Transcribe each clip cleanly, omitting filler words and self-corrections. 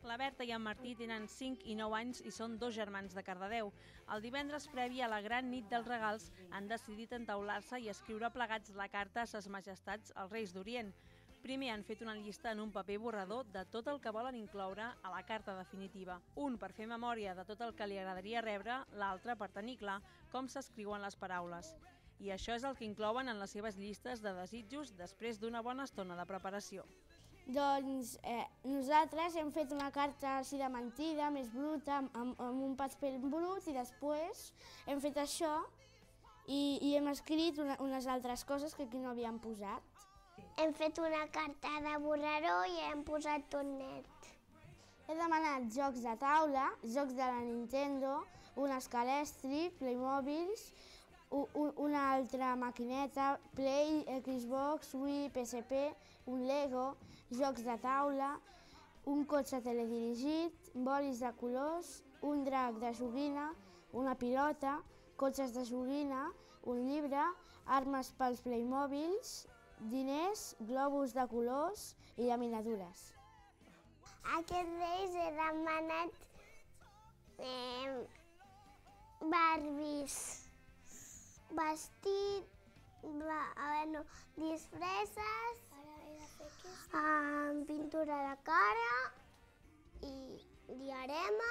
La Berta i en Martí tenen 5 i 9 anys i són 2 germans de Cardedeu. El divendres previ a la gran nit dels regals han decidit entaular-se i escriure plegats la carta a ses majestats als Reis d'Orient. Primer han fet una llista en un paper borrador de tot el que volen incloure a la carta definitiva. Un per fer memòria de tot el que li agradaria rebre, l'altre per tenir clar com s'escriuen les paraules. I això és el que inclouen en les seves llistes de desitjos després d'una bona estona de preparació. Doncs nosaltres hem fet una carta així de mentida, més bruta, amb un paper brut, i després hem fet això i hem escrit unes altres coses que aquí no havíem posat. Hem fet una carta de borraró i hem posat tot net. He demanat jocs de taula, jocs de la Nintendo, un escalestri, Playmobils, una altra maquineta, Play, Xbox, Wii, PSP, un Lego, jocs de taula, un cotxe teledirigit, bolis de colors, un drac de joguina, una pilota, cotxes de joguina, un llibre, armes pels Playmobils, diners, globus de colors i llaminadures. Aquests Reis he demanat Barbies, vestit, disfresses, pintura de cara i diarema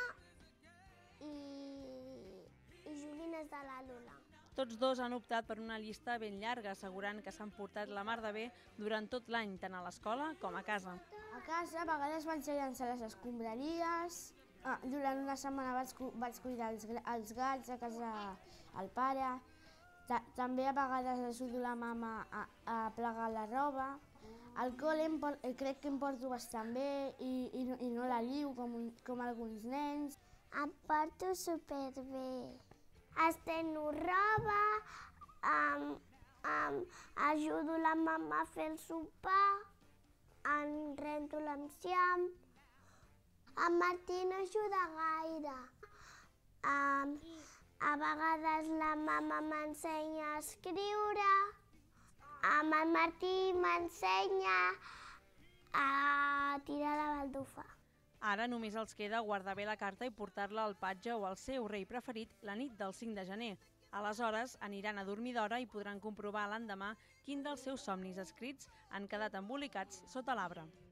i joguines de la Lola. Tots dos han optat per una llista ben llarga, assegurant que s'han portat la mar de bé durant tot l'any, tant a l'escola com a casa. A casa a vegades vaig llançar les escombraries, durant una setmana vaig cuidar els gats a casa al pare, també a vegades ajudo la mama a plegar la roba. Al col·le crec que em porto bastant bé i no la lio com alguns nens. Em porto superbé. Esteno roba, ajudo la mama a fer el sopar, em rento l'enciam. En Martí no ajuda gaire. A vegades la mama m'ensenya a escriure. En Martí m'ensenya a tirar la baldufa. Ara només els queda guardar bé la carta i portar-la al patge o al seu rei preferit la nit del 5 de gener. Aleshores aniran a dormir d'hora i podran comprovar l'endemà quin dels seus somnis escrits han quedat embolicats sota l'arbre.